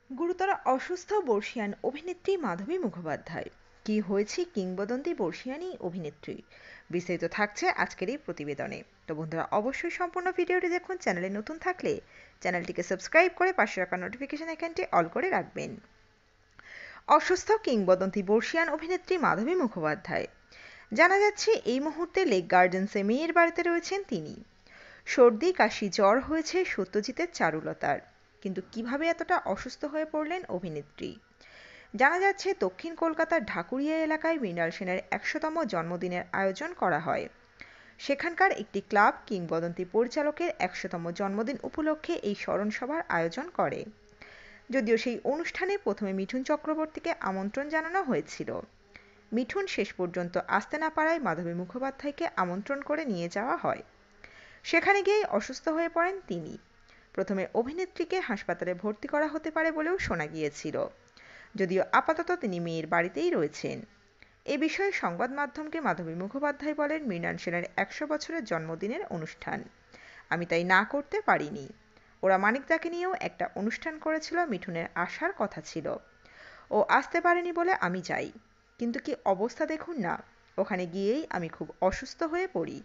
গুরুতর অসুস্থ বর্ষীয়ান অভিনেত্রী মাধবী মুখোপাধ্যায়। কি হয়েছে কিংবদন্তি বর্ষীয়ান এই অভিনেত্রী? বিস্তারিত থাকছে আজকের এই প্রতিবেদনে। তো বন্ধুরা, অবশ্যই সম্পূর্ণ ভিডিওটি দেখুন। চ্যানেলে নতুন থাকলে চ্যানেলটিকে সাবস্ক্রাইব করে পাশে রাখা নোটিফিকেশন আইকনটি অল করে রাখবেন। অসুস্থ কিংবদন্তি বর্ষীয়ান অভিনেত্রী মাধবী মুখোপাধ্যায়। জানা যাচ্ছে এই মুহূর্তে লেক গার্ডেন্সে মেয়ের বাড়িতে রয়েছেন তিনি। সর্দি কাশি জ্বর হয়েছে সত্যজিতের চারুলতার, কিন্তু কিভাবে এতটা অসুস্থ হয়ে পড়লেন অভিনেত্রী? জানা যাচ্ছে দক্ষিণ কলকাতার ঢাকুরিয়া এলাকায় মৃণাল সেনের ১০০তম জন্মদিনের আয়োজন করা হয়। সেখানকার একটি ক্লাব কিংবদন্তি পরিচালকের ১০০তম জন্মদিন উপলক্ষে এই স্মরণসভার আয়োজন করে। যদিও সেই অনুষ্ঠানে প্রথমে মিঠুন চক্রবর্তীকে আমন্ত্রণ জানানো হয়েছিল। মিঠুন শেষ পর্যন্ত আসতে না পারায় মাধবী মুখোপাধ্যায়কে আমন্ত্রণ করে নিয়ে যাওয়া হয়। সেখানে গিয়েই অসুস্থ হয়ে পড়েন তিনি। প্রথমে অভিনেত্রীকে হাসপাতালে ভর্তি করা হতে পারে বলেও শোনা গিয়েছিল, যদিও আপাতত তিনি মেয়ের বাড়িতেই রয়েছেন। এ বিষয়ে সংবাদ মাধ্যমকে মাধবী মুখোপাধ্যায় বলেন, মৃণাল সেনের ১০০ বছরের জন্মদিনের অনুষ্ঠান আমি তাই না করতে পারিনি। ওরা মানিকদাকে নিয়েও একটা অনুষ্ঠান করেছিল, মিঠুনের আসার কথা ছিল, ও আসতে পারেনি বলে আমি যাই। কিন্তু কি অবস্থা দেখুন না, ওখানে গিয়েই আমি খুব অসুস্থ হয়ে পড়ি।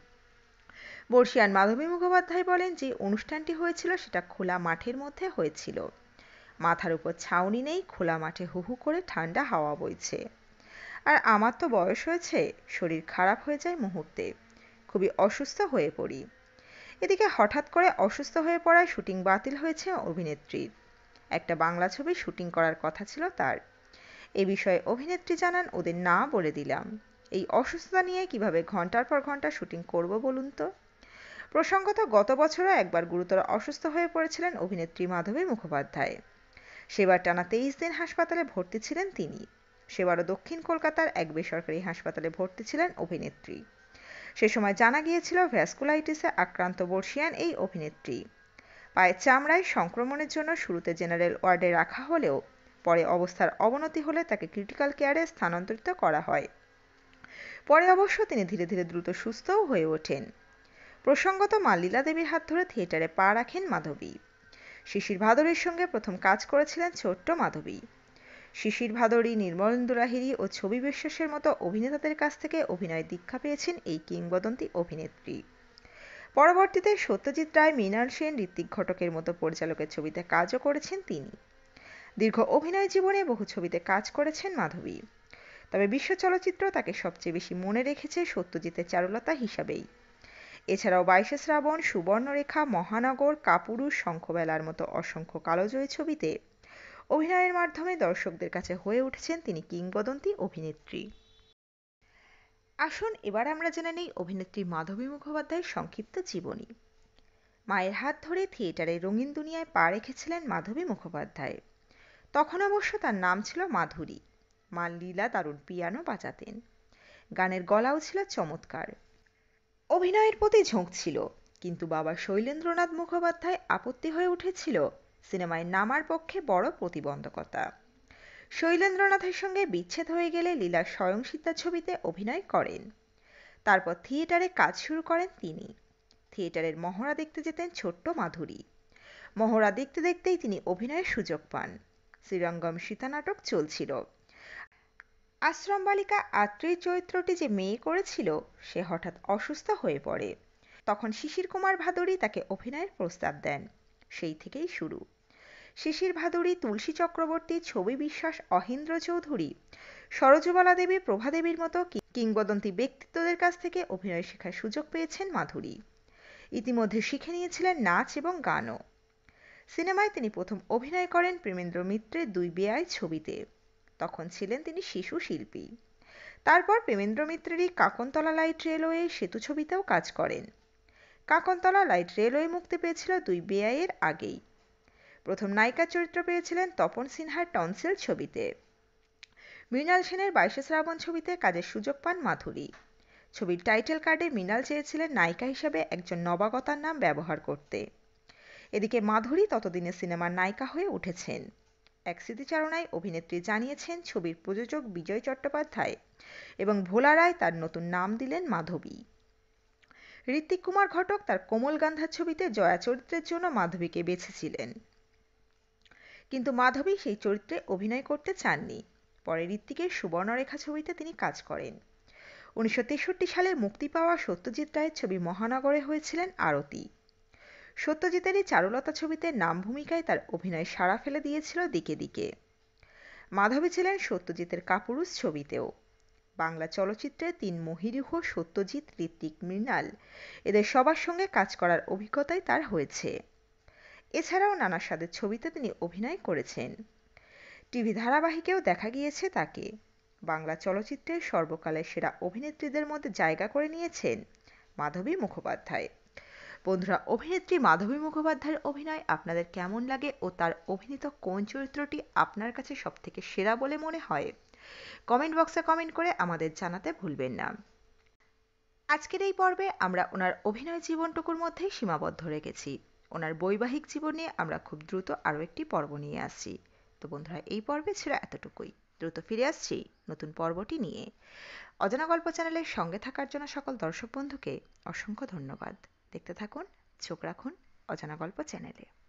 বর্ষীয়ান মাধবী মুখোপাধ্যায় বলেন, যে অনুষ্ঠানটি হয়েছিল সেটা খোলা মাঠের মধ্যে হয়েছিল। মাথার উপর ছাউনি নেই, খোলা মাঠে হু হু করে ঠান্ডা হাওয়া বইছে। আর আমার তো বয়স হয়েছে, শরীর খারাপ হয়ে যায় মুহূর্তে, খুবই অসুস্থ হয়ে পড়ি। এদিকে হঠাৎ করে অসুস্থ হয়ে পড়ায় শুটিং বাতিল হয়েছে অভিনেত্রীর। একটা বাংলা ছবি শুটিং করার কথা ছিল তার। এ বিষয়ে অভিনেত্রী জানান, ওদের না বলে দিলাম। এই অসুস্থতা নিয়ে কিভাবে ঘন্টার পর ঘন্টা শুটিং করব বলুন তো। প্রসঙ্গত, গত বছরও একবার গুরুতর অসুস্থ হয়ে পড়েছিলেন অভিনেত্রী মাধবী মুখোপাধ্যায়। সেবার টানা ২৩ দিন হাসপাতালে ভর্তি ছিলেন তিনি। সেবারও দক্ষিণ কলকাতার এক বেসরকারি হাসপাতালে ভর্তি ছিলেন অভিনেত্রী। সে সময় জানা গিয়েছিল ভ্যাসকুলাইটিসে আক্রান্ত বর্ষীয়ান এই অভিনেত্রী। পায়ের চামড়ায় সংক্রমণের জন্য শুরুতে জেনারেল ওয়ার্ডে রাখা হলেও পরে অবস্থার অবনতি হলে তাকে ক্রিটিক্যাল কেয়ারে স্থানান্তরিত করা হয়। পরে অবশ্য তিনি ধীরে ধীরে দ্রুত সুস্থও হয়ে ওঠেন। প্রসঙ্গত, মা লীলা দেবীর হাত ধরে থিয়েটারে পা রাখেন মাধবী। শিশির ভাদুড়ীর সঙ্গে প্রথম কাজ করেছিলেন ছোট্ট মাধবী। শিশির ভাদুড়ী, নির্মলেন্দু লাহিড়ী ও ছবি বিশ্বাসের মতো অভিনেতাদের কাছ থেকে অভিনয় দীক্ষা পেয়েছেন এই কিংবদন্তি অভিনেত্রী। পরবর্তীতে সত্যজিৎ রায়, মৃণাল সেন, ঋত্বিক ঘটকের মতো পরিচালকের ছবিতে কাজও করেছেন তিনি। দীর্ঘ অভিনয় জীবনে বহু ছবিতে কাজ করেছেন মাধবী। তবে বিশ্ব চলচ্চিত্র তাকে সবচেয়ে বেশি মনে রেখেছে সত্যজিতের চারুলতা হিসাবেই। এছাড়াও ২২শে শ্রাবণ, সুবর্ণরেখা, মহানগর, কাপুরুষ, শঙ্খবেলার মতো অসংখ্য কালোজয়ী ছবিতে অভিনয়ের মাধ্যমে দর্শকদের কাছে হয়ে উঠেছেন তিনি কিংবদন্তি অভিনেত্রী। আসুন এবার আমরা জেনে নেই অভিনেত্রী মাধবী মুখোপাধ্যায়ের সংক্ষিপ্ত জীবনী। মায়ের হাত ধরে থিয়েটারে রঙিন দুনিয়ায় পা রেখেছিলেন মাধবী মুখোপাধ্যায়। তখন অবশ্য তার নাম ছিল মাধুরী। মা লীলা দারুণ পিয়ানো বাজাতেন। গানের গলাও ছিল চমৎকার। অভিনয়ের প্রতি ঝোঁক ছিল, কিন্তু বাবা শৈলেন্দ্রনাথ মুখোপাধ্যায় আপত্তি হয়ে উঠেছিল সিনেমায় নামার পক্ষে বড় প্রতিবন্ধকতা। শৈলেন্দ্রনাথের সঙ্গে বিচ্ছেদ হয়ে গেলে লীলা স্বয়ংসিদ্ধা ছবিতে অভিনয় করেন। তারপর থিয়েটারে কাজ শুরু করেন তিনি। থিয়েটারের মহড়া দেখতে যেতেন ছোট্ট মাধুরী। মহড়া দেখতে দেখতেই তিনি অভিনয়ের সুযোগ পান। শ্রীরঙ্গম সীতা নাটক চলছিল। আশ্রম বালিকা আত্রেয়ীর চরিত্রটি যে মেয়ে করেছিল, সে হঠাৎ অসুস্থ হয়ে পড়ে। তখন শিশির কুমার ভাদুড়ী তাকে অভিনয়ের প্রস্তাব দেন। সেই থেকেই শুরু। শিশির ভাদুড়ী, তুলসী চক্রবর্তী, ছবি বিশ্বাস, অহিন্দ্র চৌধুরী, সরোজবালা দেবী, প্রভা দেবীর মতো কিংবদন্তি ব্যক্তিত্বদের কাছ থেকে অভিনয় শেখার সুযোগ পেয়েছেন মাধুরী। ইতিমধ্যে শিখে নিয়েছিলেন নাচ এবং গানও। সিনেমায় তিনি প্রথম অভিনয় করেন প্রেমেন্দ্র মিত্রের ২ বেয়াই ছবিতে। তখন ছিলেন তিনি শিশু শিল্পী। তারপর প্রেমেন্দ্র মিত্রেরই কাকনতলা লাইট রেলওয়ে সেতু ছবিতেও কাজ করেন। কাকনতলা লাইট রেলওয়ে মুক্তি পেয়েছিল ২ বেয়াইয়ের আগেই। প্রথম নায়িকার চরিত্র পেয়েছিলেন তপন সিনহার টনসিল ছবিতে। মৃণাল সেনের ২২শে শ্রাবণ ছবিতে কাজের সুযোগ পান মাধুরী। ছবির টাইটেল কার্ডে মৃণাল চেয়েছিলেন নায়িকা হিসেবে একজন নবাগতার নাম ব্যবহার করতে। এদিকে মাধুরী ততদিনে সিনেমার নায়িকা হয়ে উঠেছেন। এক স্মৃতিচারণায় অভিনেত্রী জানিয়েছেন, ছবির প্রযোজক বিজয় চট্টোপাধ্যায় এবং ভোলা রায় তার নতুন নাম দিলেন মাধবী। ঋত্বিক কুমার ঘটক তার কোমল গান্ধার ছবিতে জয়া চরিত্রের জন্য মাধবীকে বেছেছিলেন। কিন্তু মাধবী সেই চরিত্রে অভিনয় করতে চাননি। পরে ঋত্বিকের সুবর্ণরেখা ছবিতে তিনি কাজ করেন। 1963 সালে মুক্তি পাওয়া সত্যজিৎ রায়ের ছবি মহানগরে হয়েছিলেন আরতি। সত্যজিতেরই চারুলতা ছবিতে নাম ভূমিকায় তার অভিনয় সাড়া ফেলে দিয়েছিল দিকে দিকে। মাধবী ছিলেন সত্যজিতের কাপুরুষ ছবিতেও। বাংলা চলচ্চিত্রে 3 মহীরুহ সত্যজিৎ, ঋত্বিক, মৃণাল এদের সবার সঙ্গে কাজ করার অভিজ্ঞতাই তার হয়েছে। এছাড়াও নানা স্বাদের ছবিতে তিনি অভিনয় করেছেন। টিভি ধারাবাহিকেও দেখা গিয়েছে তাকে। বাংলা চলচ্চিত্রের সর্বকালের সেরা অভিনেত্রীদের মধ্যে জায়গা করে নিয়েছেন মাধবী মুখোপাধ্যায়। বন্ধুরা, অভিনেত্রী মাধবী মুখোপাধ্যায়ের অভিনয় আপনাদের কেমন লাগে ও তার অভিনীত কোন চরিত্রটি আপনার কাছে সবথেকে সেরা বলে মনে হয়, কমেন্ট বক্সে কমেন্ট করে আমাদের জানাতে ভুলবেন না। আজকের এই পর্বে আমরা ওনার অভিনয় জীবনটুকুর মধ্যেই সীমাবদ্ধ রেখেছি। ওনার বৈবাহিক জীবন নিয়ে আমরা খুব দ্রুত আরও একটি পর্ব নিয়ে আসছি। তো বন্ধুরা, এই পর্বে ছিল এতটুকুই। দ্রুত ফিরে আসছি নতুন পর্বটি নিয়ে। অজানা গল্প চ্যানেলের সঙ্গে থাকার জন্য সকল দর্শক বন্ধুকে অসংখ্য ধন্যবাদ। দেখতে থাকুন, চোখ রাখুন অজানা গল্প চ্যানেলে।